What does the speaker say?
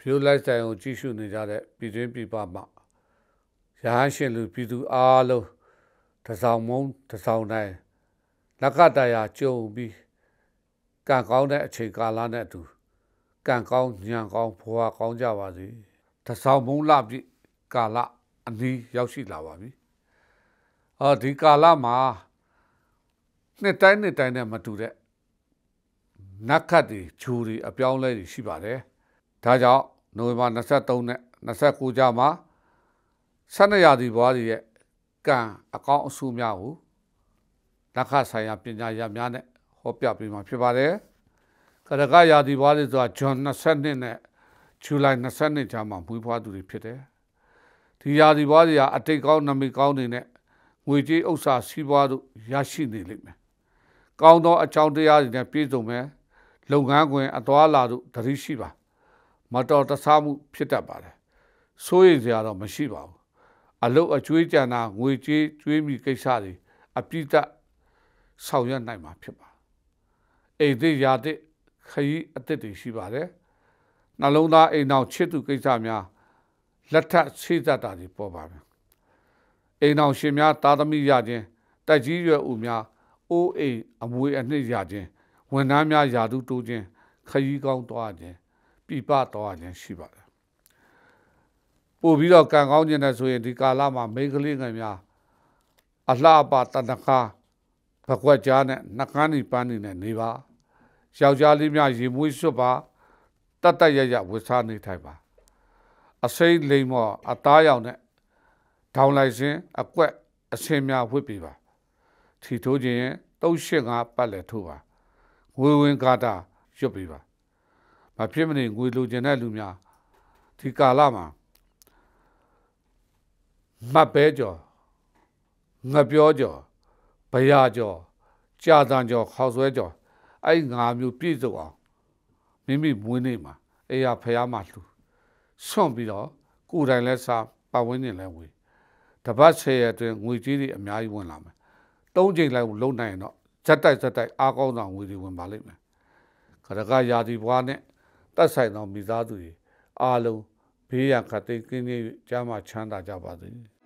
ဖြိုးလိုက်ဆိုင်ကိုကြည့်ရှုနေကြတဲ့ပြည်တွင်းပြည်ပမှာရဟန်းရှင်လူပြည်သူအားလုံးတစောင်းမုံတစောင်းတိုင်းလက်ကတရားကြုံပြီးကံကောင်းတဲ့အချိန်ကာလနဲ့အတူကံကောင်းညံကောင်းဘဝကောင်းကြပါစေတစောင်းမုံလပြည့်ကာလအနည်းရောက်ရှိလာပါပြီဒီကာလမှာနှစ်တိုင်းနဲ့မတူတဲ့နတ်ခတ်တွေဂျူတွေအပြောင်းလဲတွေရှိပါတယ်ဒါကြောင့်နိုဝင်ဘာ23နဲ့29ကြားမှာ12ရာသီဘွားတွေရဲ့ကံအကောင်းအဆိုးများကိုလက်ခဆိုင်ရာပညာရပ်များနဲ့ဟောပြပေးမှာဖြစ်ပါတယ်ကရကရာသီဘွားတွေဆိုတာဂျွန်22နဲ့ဇူလိုင်22ကြားမှာမွေးဖွားသူတွေဖြစ်တယ်ဒီရာသီဘွားတွေဟာအတိတ်ကောင်းနမိတ်ကောင်းတွေနဲ့ငွေကြေးဥစ္စာစီးပွားတို့ရရှိနေလိမ့်မယ်ကောင်းသောအကြောင်းတရားတွေနဲ့ပြည့်စုံမယ်လုပ်ငန်းခွင်အသွာလာတို့တတိရှိပါမတော်တဆမှုဖြစ်တတ်ပါတယ်စိုးရိမ်စရာတော့မရှိပါဘူးအလုတ်အကျွေးကြံတာငွေကြေးကျွေးမိကိစ္စတွေအပြည့်တဆောင်ရွက်နိုင်မှာဖြစ်ပါအိမ်သစ်ရာသစ်ခရီးအသစ်တွေရှိပါတယ်နှလုံးသားအိမ်အောင်ချစ်သူကိစ္စများလက်ထပ်ဆေးသက်တာတွေပေါ်ပါမယ်အိမ်အောင်ရှင်များသားသမီးရခြင်းတိုက်ကြီးရွယ်ဦးများအိုးအိမ်အမွေအနှစ်ရခြင်းဝန်ထမ်းများယာတုတိုးခြင်းခရီးကောင်းသွားခြင်းပြပသွားခြင်းရှိပါတယ်ပို့ပြီးတော့ကံကောင်းခြင်းနဲ့ဆိုရင်ဒီကာလမှာမိန်းကလေးငယ်များအလှပတဏ္ဍခါဘကွက်ကြားနဲ့နှကန်းဤပန်းဤနဲ့နေပါယောက်ျားလေးများရေမွေးစွတ်ပါတတ်တတ်ရဝတ်စားနေထိုင်ပါအစိမ့်လိမ်မော်အသားရောင်နဲ့ထောင်လိုက်ခြင်းအကွက်အစင်များဝတ်ပေးပါထီထိုးခြင်း385ပတ်လည်ထိုးပါငွေဝင်ကာတာရွတ်ပေးပါမဖြစ်မနေငွေလိုချင်တဲ့လူများဒီကာလမှာမတ်ပဲကြော်ငပြောကြော်ဘယာကြော်ကြာတန်ကြော်ခေါက်ဆွဲကြော်အဲ့5မျိုးပြည့်စုံအောင်မိမိမွေးနေ့မှာအေးရဖျားမှလှူဆွန့်ပြီးတော့ကိုယ်တိုင်လဲစားပတ်ဝန်းကျင်လဲဝေတပတ်10ရက်အတွင်းငွေကြေးတွေအများကြီးဝင်လာမယ်3ချိန်လိုက်လုံနိုင်ရင်တော့ဇက်တိုက်အားကောင်းဆောင်ငွေတွေဝင်ပါလိမ့်မယ်ခရကရာသီဘွားနဲ့တက်ဆိုင်သောမိသားစုတွေအားလုံးဘေးရန်ခတ်သိမ်းကင်းခြင်းကျမ်းမာချမ်းသာကြပါစေ